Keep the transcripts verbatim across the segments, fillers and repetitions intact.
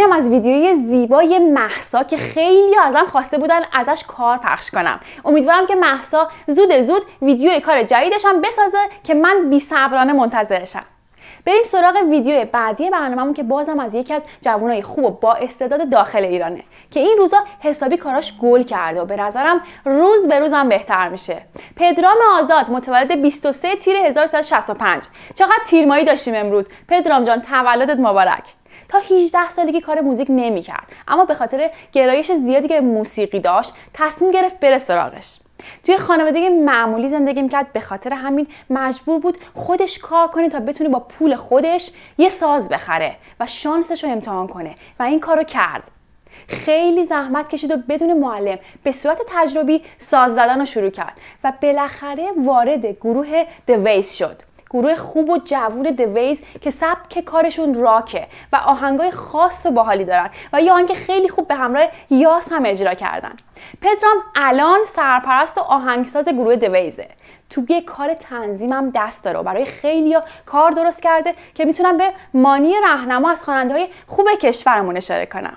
اینم از ویدیوی زیبای مهسا که خیلی ازم خواسته بودن ازش کار پخش کنم. امیدوارم که مهسا زود زود ویدیوی کار جدیدش هم بسازه که من بی‌صبرانه منتظرشم. بریم سراغ ویدیو بعدی برنامه‌مون که بازم از یکی از جوانای خوب و با استعداد داخل ایرانه که این روزا حسابی کاراش گل کرده و به نظرم روز به روزم بهتر میشه. پدرام آزاد متولد بیست و سوم تیر هزار و سیصد و شصت و پنج. چقدر تیرمایی داشتیم امروز. پدرام جان تولدت مبارک. تا هجده سالگی کار موزیک نمی‌کرد، اما به خاطر گرایش زیادی که به موسیقی داشت تصمیم گرفت بره سراغش. توی خانواده معمولی زندگی میکرد، به خاطر همین مجبور بود خودش کار کنه تا بتونه با پول خودش یه ساز بخره و شانسش رو امتحان کنه و این کارو کرد. خیلی زحمت کشید و بدون معلم به صورت تجربی ساز زدن رو شروع کرد و بالاخره وارد گروه دویز شد. گروه خوب و جوون دویز که سبک کارشون راکه و آهنگای خاص و باحالی دارن و یه آهنگ خیلی خوب به همراه یاس هم اجرا کردن. پدرام الان سرپرست و آهنگساز گروه دویزه. توی کار تنظیمم دست داره و برای خیلیا کار درست کرده که میتونم به مانی رهنما از خواننده‌های خوب کشورمون اشاره کنم.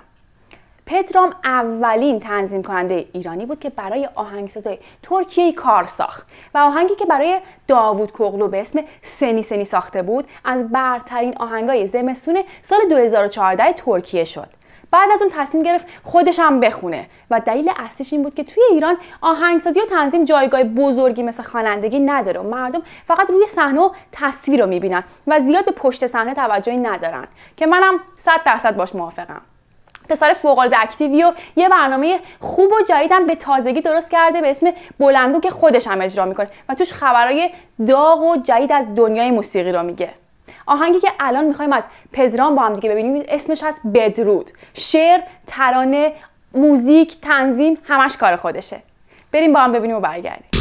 پدرام اولین تنظیم کننده ایرانی بود که برای آهنگسازای ترکیه کار ساخت و آهنگی که برای داوود کوغلو به اسم سنی سنی ساخته بود از برترین آهنگای زمستون سال دو هزار و چهارده ترکیه شد. بعد از اون تصمیم گرفت خودش هم بخونه و دلیل اصلیش این بود که توی ایران آهنگسازی و تنظیم جایگاه بزرگی مثل خوانندگی نداره و مردم فقط روی صحنه و تصویر رو میبینن و زیاد به پشت صحنه توجهی ندارن که منم صد درصد باش موافقم. پسر فوق‌العاده اکتیوی و یه برنامه خوب و جدیدم به تازگی درست کرده به اسم بلندگو که خودش هم اجرا میکنه و توش خبرای داغ و جدید از دنیای موسیقی رو میگه. آهنگی که الان میخوایم از پدرام با هم دیگه ببینیم اسمش هست بدرود. شعر، ترانه، موزیک، تنظیم همش کار خودشه. بریم با هم ببینیم و برگردیم.